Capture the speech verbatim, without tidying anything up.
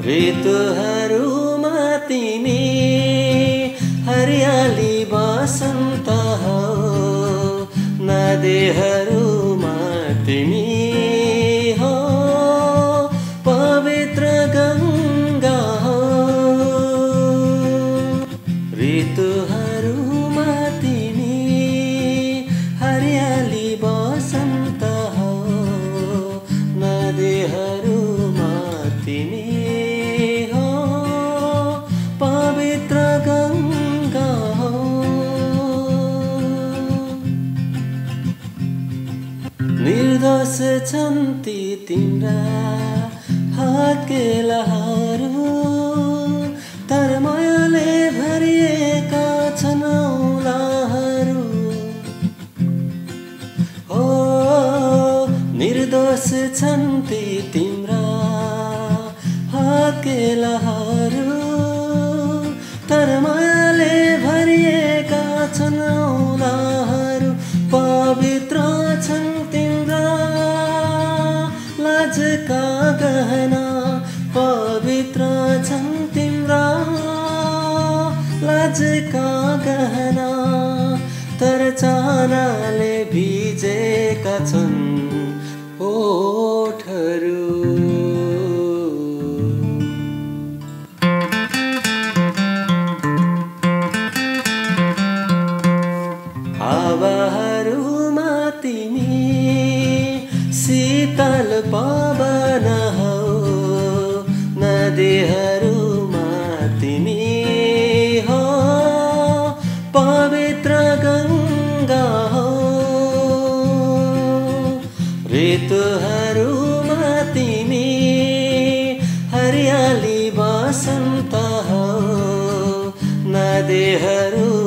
ऋतुहरूमा तिमी हरियाली बसन्त हौ, नदीहरूमा तिमी हो पवित्र गङ्गा हो। ऋतुहरूमा तिमी हरियाली बसन्त हौ, नदीहरूमा तिमी हो पवित्र गङ्गा हो। निर्दोष छन् ती तिम्रा हत्केलाहरू, तर मायाले भरिएका छन् औँलाहरू। ओ निर्दोष छन् ती तिम्रा हत्केलाहरू, तर मायाले भरिएका छन् औँलाहरू। पवित्र छन् तिम्रा लाजका गहना, पवित्र छन् तिम्रा लाजका गहना, तर चाहनाले भिजेका छन् ओठहरू। हावाहरूमा तिमी शीतल पवन हौ, नदीहरूमा तिमी हो पवित्र गङ्गा हो। ऋतुहरूमा तिमी हरियाली बसन्त हौ, नदीहरू